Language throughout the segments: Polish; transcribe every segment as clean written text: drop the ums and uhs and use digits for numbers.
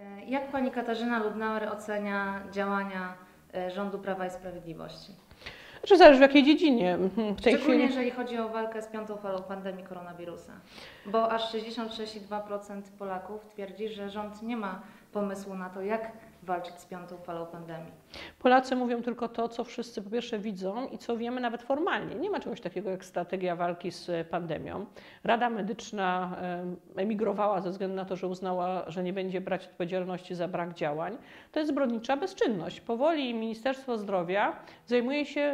Jak pani Katarzyna Lubnauer ocenia działania rządu Prawa i Sprawiedliwości? Czy zależy w jakiej dziedzinie? Szczególnie jeżeli chodzi o walkę z piątą falą pandemii koronawirusa, bo aż 66,2% Polaków twierdzi, że rząd nie ma pomysłu na to, jak walczyć z piątą falą pandemii. Polacy mówią tylko to, co wszyscy po pierwsze widzą i co wiemy nawet formalnie. Nie ma czegoś takiego jak strategia walki z pandemią. Rada Medyczna emigrowała ze względu na to, że uznała, że nie będzie brać odpowiedzialności za brak działań. To jest zbrodnicza bezczynność. Powoli Ministerstwo Zdrowia zajmuje się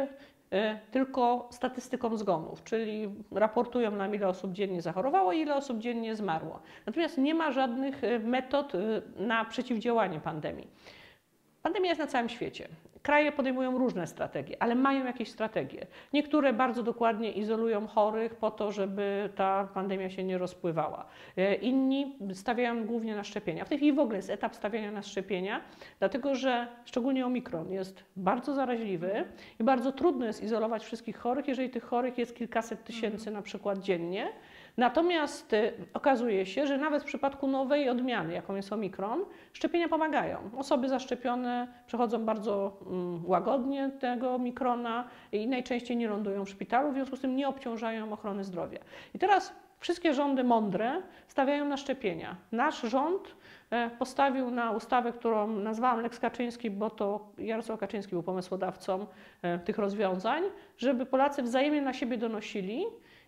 tylko statystyką zgonów, czyli raportują nam, ile osób dziennie zachorowało i ile osób dziennie zmarło. Natomiast nie ma żadnych metod na przeciwdziałanie pandemii. Pandemia jest na całym świecie. Kraje podejmują różne strategie, ale mają jakieś strategie. Niektóre bardzo dokładnie izolują chorych po to, żeby ta pandemia się nie rozpływała. Inni stawiają głównie na szczepienia. W tej chwili w ogóle jest etap stawiania na szczepienia, dlatego że szczególnie omikron jest bardzo zaraźliwy i bardzo trudno jest izolować wszystkich chorych, jeżeli tych chorych jest kilkaset tysięcy na przykład dziennie. Natomiast okazuje się, że nawet w przypadku nowej odmiany, jaką jest omikron, szczepienia pomagają. Osoby zaszczepione przechodzą bardzo łagodnie tego omikrona i najczęściej nie lądują w szpitalu, w związku z tym nie obciążają ochrony zdrowia. I teraz wszystkie rządy mądre stawiają na szczepienia. Nasz rząd postawił na ustawę, którą nazwałam Lex Kaczyński, bo to Jarosław Kaczyński był pomysłodawcą tych rozwiązań, żeby Polacy wzajemnie na siebie donosili.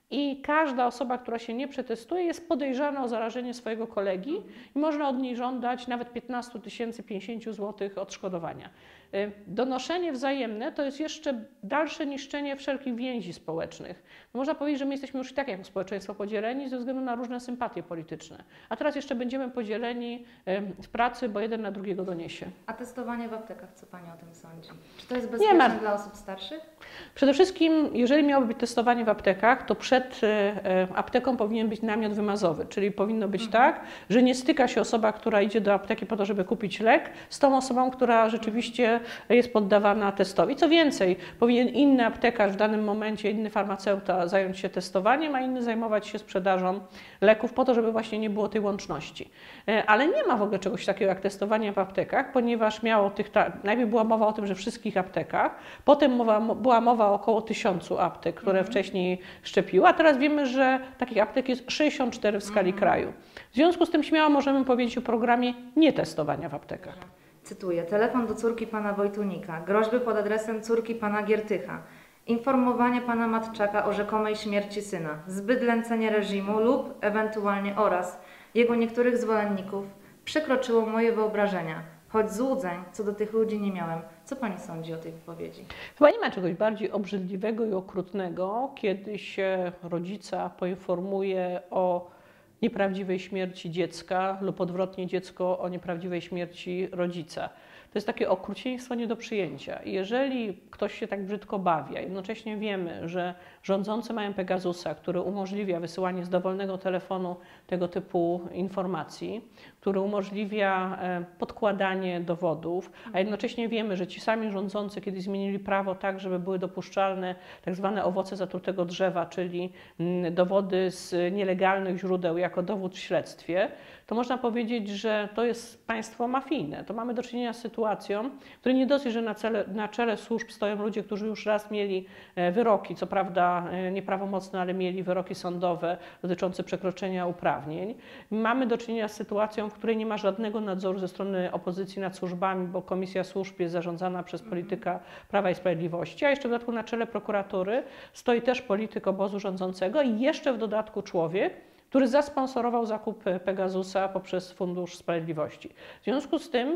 I każda osoba, która się nie przetestuje, jest podejrzana o zarażenie swojego kolegi i można od niej żądać nawet 15 50 zł odszkodowania. Donoszenie wzajemne to jest jeszcze dalsze niszczenie wszelkich więzi społecznych. Można powiedzieć, że my jesteśmy już i tak jako społeczeństwo podzieleni ze względu na różne sympatie polityczne. A teraz jeszcze będziemy podzieleni w pracy, bo jeden na drugiego doniesie. A testowanie w aptekach, co pani o tym sądzi? Czy to jest bezpieczne dla osób starszych? Przede wszystkim, jeżeli miałoby być testowanie w aptekach, to przed apteką powinien być namiot wymazowy, czyli powinno być tak, że nie styka się osoba, która idzie do apteki po to, żeby kupić lek, z tą osobą, która rzeczywiście jest poddawana testowi. Co więcej, powinien inny aptekarz w danym momencie, inny farmaceuta zająć się testowaniem, a inny zajmować się sprzedażą leków po to, żeby właśnie nie było tej łączności. Ale nie ma w ogóle czegoś takiego jak testowanie w aptekach, ponieważ najpierw była mowa o tym, że w wszystkich aptekach, potem była mowa o około 1000 aptek, które wcześniej szczepiły, a teraz wiemy, że takich aptek jest 64 w skali kraju. W związku z tym śmiało możemy powiedzieć o programie nietestowania w aptekach. Cytuję: telefon do córki pana Wojtunika, groźby pod adresem córki pana Giertycha, informowanie pana Matczaka o rzekomej śmierci syna, zbydlęcenie reżimu lub ewentualnie oraz jego niektórych zwolenników przekroczyło moje wyobrażenia, choć złudzeń co do tych ludzi nie miałem. Co pani sądzi o tej wypowiedzi? Chyba nie ma czegoś bardziej obrzydliwego i okrutnego, kiedy się rodzica poinformuje o nieprawdziwej śmierci dziecka lub odwrotnie dziecko o nieprawdziwej śmierci rodzica. To jest takie okrucieństwo nie do przyjęcia. Jeżeli ktoś się tak brzydko bawi, a jednocześnie wiemy, że rządzący mają Pegasusa, który umożliwia wysyłanie z dowolnego telefonu tego typu informacji, który umożliwia podkładanie dowodów, a jednocześnie wiemy, że ci sami rządzący kiedyś zmienili prawo tak, żeby były dopuszczalne tak zwane owoce zatrutego drzewa, czyli dowody z nielegalnych źródeł jako dowód w śledztwie, to można powiedzieć, że to jest państwo mafijne. To mamy do czynienia z sytuacją, w której nie dosyć, że na czele służb stoją ludzie, którzy już raz mieli wyroki, co prawda nieprawomocne, ale mieli wyroki sądowe dotyczące przekroczenia uprawnień. Mamy do czynienia z sytuacją, w której nie ma żadnego nadzoru ze strony opozycji nad służbami, bo Komisja Służb jest zarządzana przez polityka Prawa i Sprawiedliwości, a jeszcze w dodatku na czele prokuratury stoi też polityk obozu rządzącego i jeszcze w dodatku człowiek, który zasponsorował zakup Pegasusa poprzez Fundusz Sprawiedliwości. W związku z tym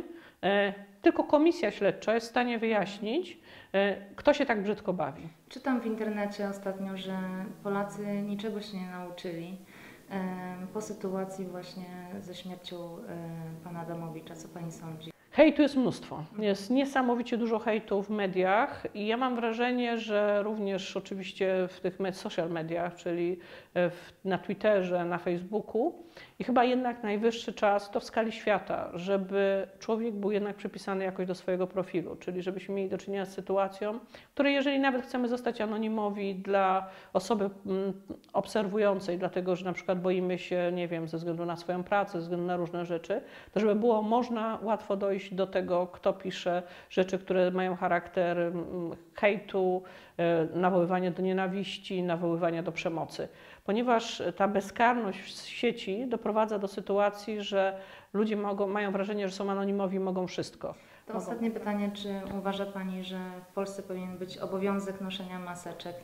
tylko komisja śledcza jest w stanie wyjaśnić, kto się tak brzydko bawi. Czytam w internecie ostatnio, że Polacy niczego się nie nauczyli po sytuacji właśnie ze śmiercią pana Adamowicza. Co pani sądzi? Hejtu jest mnóstwo. Jest niesamowicie dużo hejtu w mediach i ja mam wrażenie, że również oczywiście w tych social mediach, czyli na Twitterze, na Facebooku i chyba jednak najwyższy czas to w skali świata, żeby człowiek był jednak przypisany jakoś do swojego profilu, czyli żebyśmy mieli do czynienia z sytuacją, w której jeżeli nawet chcemy zostać anonimowi dla osoby obserwującej, dlatego że na przykład boimy się, nie wiem, ze względu na swoją pracę, ze względu na różne rzeczy, to żeby było można łatwo dojść do tego, kto pisze rzeczy, które mają charakter hejtu, nawoływania do nienawiści, nawoływania do przemocy. Ponieważ ta bezkarność w sieci doprowadza do sytuacji, że ludzie mają wrażenie, że są anonimowi i mogą wszystko. To ostatnie pytanie, czy uważa Pani, że w Polsce powinien być obowiązek noszenia maseczek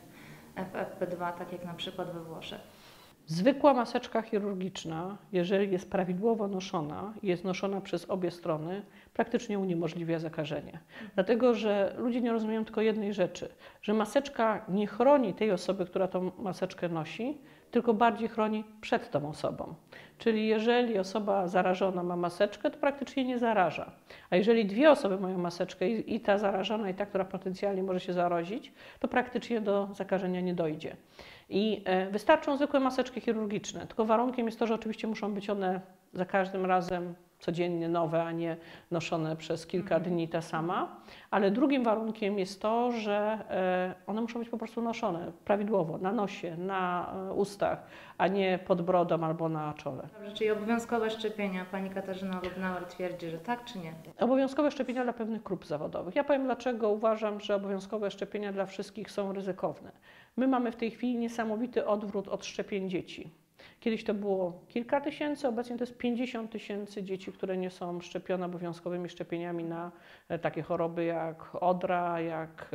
FFP2, tak jak na przykład we Włoszech? Zwykła maseczka chirurgiczna, jeżeli jest prawidłowo noszona i jest noszona przez obie strony, praktycznie uniemożliwia zakażenie. Dlatego, że ludzie nie rozumieją tylko jednej rzeczy, że maseczka nie chroni tej osoby, która tą maseczkę nosi, tylko bardziej chroni przed tą osobą. Czyli jeżeli osoba zarażona ma maseczkę, to praktycznie nie zaraża. A jeżeli dwie osoby mają maseczkę i ta zarażona i ta, która potencjalnie może się zarazić, to praktycznie do zakażenia nie dojdzie. I wystarczą zwykłe maseczki chirurgiczne, tylko warunkiem jest to, że oczywiście muszą być one za każdym razem codziennie nowe, a nie noszone przez kilka dni ta sama. Ale drugim warunkiem jest to, że one muszą być po prostu noszone prawidłowo, na nosie, na ustach, a nie pod brodą albo na czole. Dobrze, czyli obowiązkowe szczepienia. Pani Katarzyna Lubnauer twierdzi, że tak czy nie? Obowiązkowe szczepienia dla pewnych grup zawodowych. Ja powiem, dlaczego uważam, że obowiązkowe szczepienia dla wszystkich są ryzykowne. My mamy w tej chwili niesamowity odwrót od szczepień dzieci. Kiedyś to było kilka tysięcy, obecnie to jest 50 000 dzieci, które nie są szczepione obowiązkowymi szczepieniami na takie choroby jak odra, jak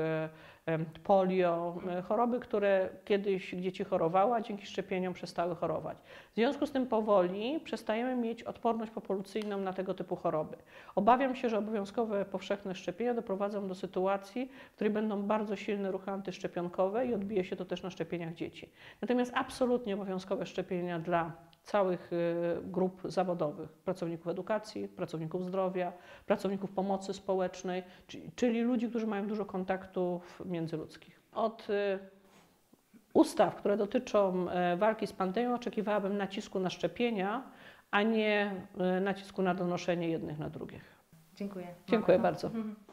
polio, choroby, które kiedyś dzieci chorowały, a dzięki szczepieniom przestały chorować. W związku z tym powoli przestajemy mieć odporność populacyjną na tego typu choroby. Obawiam się, że obowiązkowe powszechne szczepienia doprowadzą do sytuacji, w której będą bardzo silne ruchy antyszczepionkowe i odbije się to też na szczepieniach dzieci. Natomiast absolutnie obowiązkowe szczepienia dla całych grup zawodowych, pracowników edukacji, pracowników zdrowia, pracowników pomocy społecznej, czyli ludzi, którzy mają dużo kontaktów międzyludzkich. Od ustaw, które dotyczą walki z pandemią, oczekiwałabym nacisku na szczepienia, a nie nacisku na donoszenie jednych na drugich. Dziękuję. Dziękuję bardzo.